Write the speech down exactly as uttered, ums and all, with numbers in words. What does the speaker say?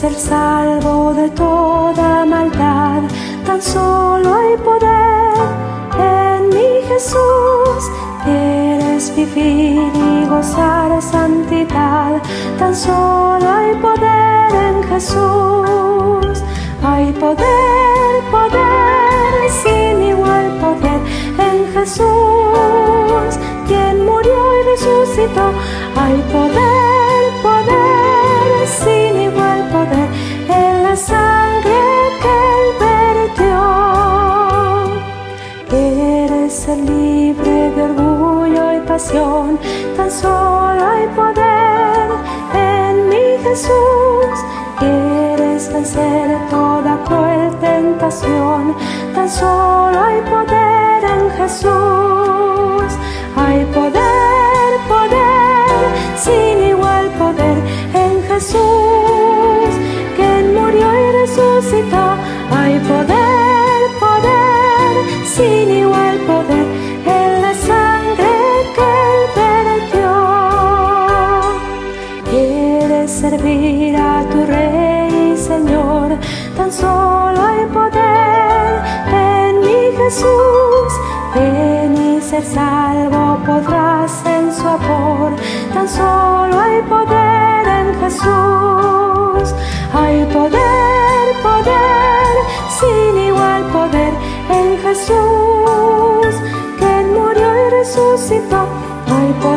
ser salvo de toda maldad. Tan solo hay poder en mi Jesús. Quieres vivir y gozar santidad. Tan solo hay poder en Jesús. Hay poder, poder, sin igual poder en Jesús, quien murió y resucitó. Hay poder, poder, sin igual poder en la sangre que Él vertió. Quieres ser libre de orgullo y pasión. Tan solo hay poder en mi Jesús. Quieres vencer toda cruel tentación. Tan solo hay poder en Jesús. Hay poder, poder, sin igual poder en Jesús, quien murió y resucitó. Hay poder, poder, sin igual poder en la sangre que Él vertió. Quieres servir a tu Rey y Señor. Tan solo hay poder en mi Jesús. Ven y ser salvo podrás en su amor. Tan solo hay poder en Jesús. Hay poder, poder, sin igual poder en Jesús, quien murió y resucitó. Hay poder.